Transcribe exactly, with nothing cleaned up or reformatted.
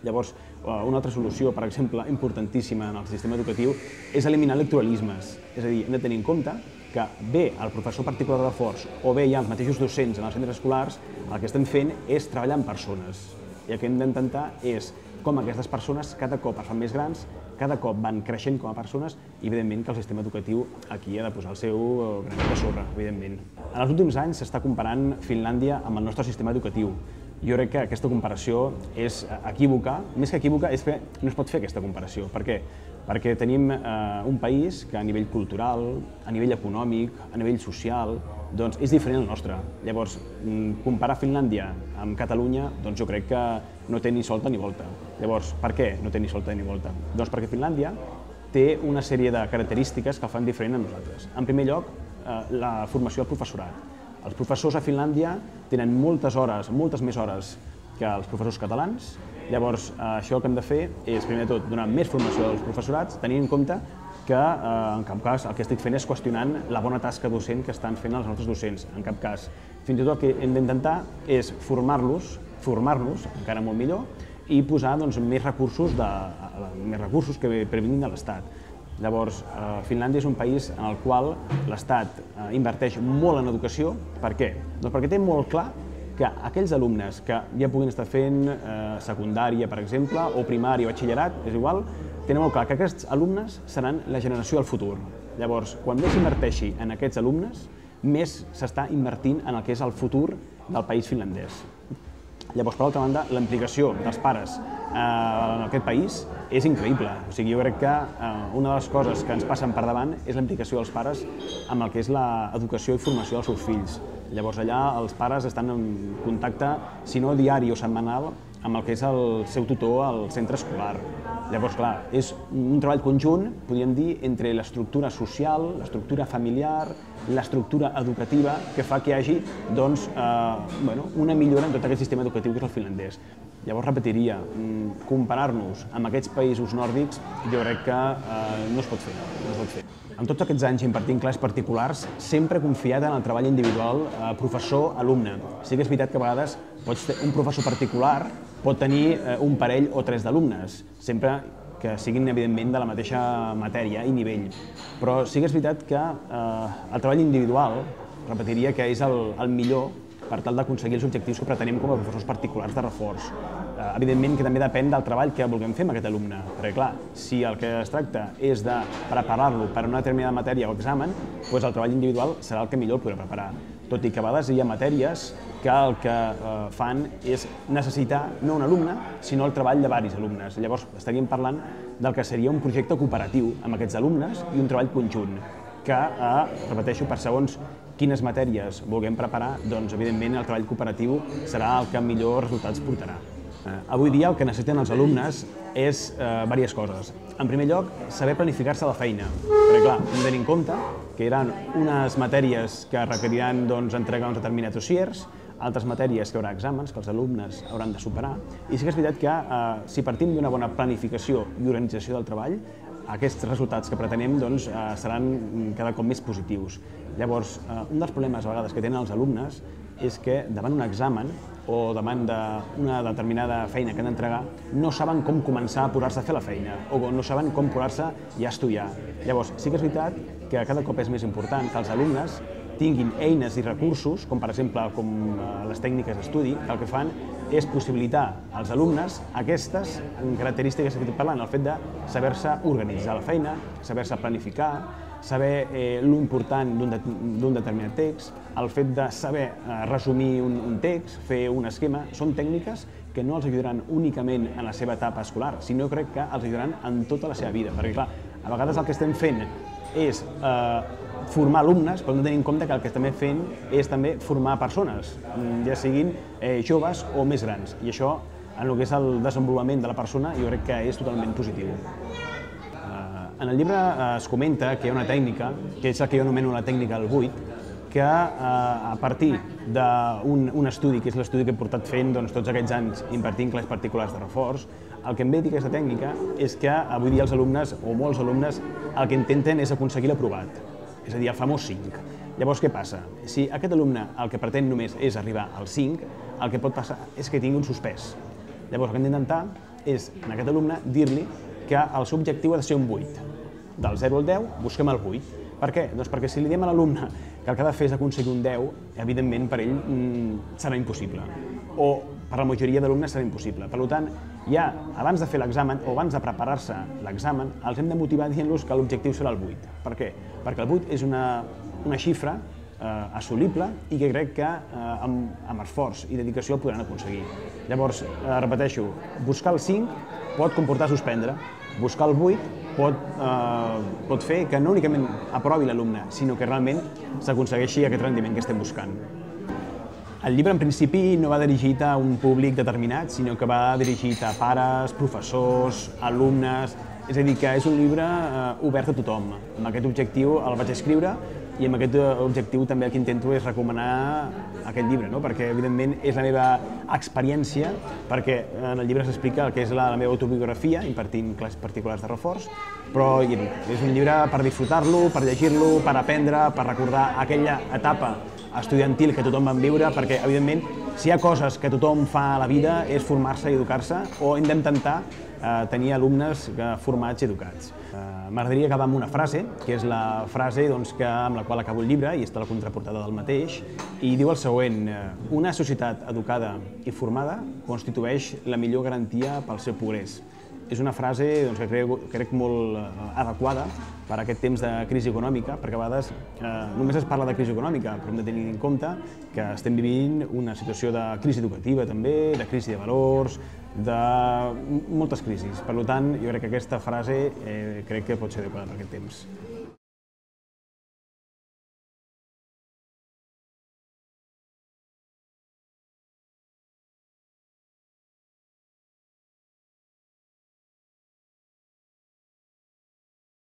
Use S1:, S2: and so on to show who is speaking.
S1: Llavors, una altra solució, per exemple, importantíssima en el sistema educatiu, és eliminar electoralismes. És a dir, hem de tenir en compte que bé el professor particular de reforç o bé ja els mateixos docents en els centres escolars, el que estem fent és treballar amb persones. I el que hem d'intentar és com aquestes persones cada cop es fan més grans, cada cop van creixent com a persones i, evidentment, que el sistema educatiu aquí ha de posar el seu granet de sorra, evidentment. En els últims anys s'està comparant Finlàndia amb el nostre sistema educatiu. Jo crec que aquesta comparació és equívoca, més que equívoca és que no es pot fer aquesta comparació. Per què? Perquè tenim un país que a nivell cultural, a nivell econòmic, a nivell social, doncs és diferent al nostre. Llavors, comparar Finlàndia amb Catalunya, doncs jo crec que no té ni solta ni volta. Llavors, per què no té ni solta ni volta? Doncs perquè Finlàndia té una sèrie de característiques que el fan diferent a nosaltres. En primer lloc, la formació del professorat. Els professors a Finlàndia tenen moltes hores, moltes més hores que els professors catalans. Llavors, això que hem de fer és, primer de tot, donar més formació als professorats, tenint en compte que, en cap cas, el que estic fent és qüestionant la bona tasca docent que estan fent els nostres docents. En cap cas. Fins i tot el que hem d'intentar és formar-los, formar-nos encara molt millor, i posar més recursos que previnguin de l'Estat. Llavors, Finlàndia és un país en el qual l'Estat inverteix molt en educació. Per què? Doncs perquè té molt clar que aquells alumnes que ja puguin estar fent secundària, per exemple, o primària o batxillerat, és igual, tenen molt clar que aquests alumnes seran la generació del futur. Llavors, quan més s'inverteixi en aquests alumnes, més s'està invertint en el que és el futur del país finlandès. Llavors, per altra banda, la implicació dels pares en aquest país és increïble. O sigui, jo crec que una de les coses que ens passen per davant és la implicació dels pares amb el que és l'educació i formació dels seus fills. Llavors, allà els pares estan en contacte, si no diari o setmanal, amb el que és el seu tutor al centre escolar. Llavors, clar, és un treball conjunt, podríem dir, entre l'estructura social, l'estructura familiar, l'estructura educativa, que fa que hi hagi una millora en tot aquest sistema educatiu que és el finlandès. Llavors, repetiria, comparar-nos amb aquests països nòrdics jo crec que no es pot fer. En tots aquests anys impartint classes particulars, sempre he confiat en el treball individual professor-alumne. Sí que és veritat que a vegades un professor particular pot tenir un parell o tres d'alumnes, sempre que siguin, evidentment, de la mateixa matèria i nivell. Però sí que és veritat que el treball individual, repetiria, que és el millor per tal d'aconseguir els objectius que pretenem com a professors particulars de reforç. Evidentment que també depèn del treball que vulguem fer amb aquest alumne, perquè clar, si el que es tracta és de preparar-lo per a una determinada matèria o examen, doncs el treball individual serà el que millor el podrà preparar. Tot i que a vegades hi ha matèries que el que fan és necessitar no un alumne, sinó el treball de diversos alumnes. Llavors estaríem parlant del que seria un projecte cooperatiu amb aquests alumnes i un treball conjunt, que, repeteixo, per segons quines matèries vulguem preparar, doncs evidentment el treball cooperatiu serà el que millors resultats portarà. Avui dia el que necessiten els alumnes és diverses coses. En primer lloc, saber planificar-se la feina, perquè clar, hem de tenir en compte que hi haurà unes matèries que requeriran entregar uns determinats dossiers, altres matèries que hi haurà exàmens que els alumnes hauran de superar, i sí que és veritat que si partim d'una bona planificació i organització del treball, aquests resultats que pretenem seran cada cop més positius. Llavors, un dels problemes a vegades que tenen els alumnes és que davant un examen o davant d'una determinada feina que han d'entregar no saben com començar a posar-se a fer la feina o no saben com posar-se ja a estudiar. Llavors, sí que és veritat que cada cop és més important que els alumnes tinguin eines i recursos, com per exemple com les tècniques d'estudi, que el que fan és possibilitar als alumnes aquestes característiques que estic parlant, el fet de saber-se organitzar la feina, saber-se planificar, saber l'important d'un determinat text, el fet de saber resumir un text, fer un esquema, són tècniques que no els ajudaran únicament en la seva etapa escolar, sinó crec que els ajudaran en tota la seva vida, perquè clar, a vegades el que estem fent és formar alumnes, però hem de tenir en compte que el que estem fent és també formar persones, ja siguin joves o més grans, i això, en el que és el desenvolupament de la persona, jo crec que és totalment positiu. En el llibre es comenta que hi ha una tècnica, que és el que jo anomeno la tècnica del buit, que a partir d'un estudi, que és l'estudi que he portat fent tots aquests anys impartint classes particulars de reforç, el que em ve dir aquesta tècnica és que avui dia els alumnes, o molts alumnes, el que intenten és aconseguir l'aprovat, és a dir, el famós cinc. Llavors, què passa? Si aquest alumne el que pretén només és arribar al cinc, el que pot passar és que tingui un suspès. Llavors, el que hem d'intentar és, en aquest alumne, dir-li que el seu objectiu ha de ser un vuit. Del zero al deu, busquem el vuit. Per què? Doncs perquè si li diem a l'alumne que el que ha de fer és aconseguir un deu, evidentment per ell serà impossible. O per la majoria d'alumnes serà impossible. Per tant, ja abans de fer l'examen o abans de preparar-se l'examen, els hem de motivar dient-los que l'objectiu serà el vuit. Per què? Perquè el vuit és una, una xifra eh, assolible i que crec que eh, amb, amb esforç i dedicació el podran aconseguir. Llavors, eh, repeteixo, buscar el cinc pot comportar suspendre, buscar el vuit pot, eh, pot fer que no únicament aprovi l'alumne, sinó que realment s'aconsegueixi aquest rendiment que estem buscant. El llibre, en principi, no va dirigit a un públic determinat, sinó que va dirigit a pares, professors, alumnes... És a dir, que és un llibre eh, obert a tothom. Amb aquest objectiu el vaig escriure i amb aquest objectiu també el que intento és recomanar aquest llibre, no? Perquè, evidentment, és la meva experiència, perquè en el llibre s'explica el que és la, la meva autobiografia, impartint classes particulars de reforç, però és un llibre per disfrutar-lo, per llegir-lo, per aprendre, per recordar aquella etapa estudiantil que tothom vam viure, perquè, evidentment, si hi ha coses que tothom fa a la vida és formar-se i educar-se, o hem d'intentar eh, tenir alumnes formats i educats. Eh, M'agradaria acabar amb una frase, que és la frase doncs, que, amb la qual acabo el llibre, i està a la contraportada del mateix, i diu el següent: una societat educada i formada constitueix la millor garantia pel seu progrés. És una frase doncs, que crec, crec molt adequada per a aquest temps de crisi econòmica, perquè a vegades eh, només es parla de crisi econòmica, però hem de tenir en compte que estem vivint una situació de crisi educativa també, de crisi de valors, de moltes crisis. Per tant, jo crec que aquesta frase eh, crec que pot ser adequada per aquest temps.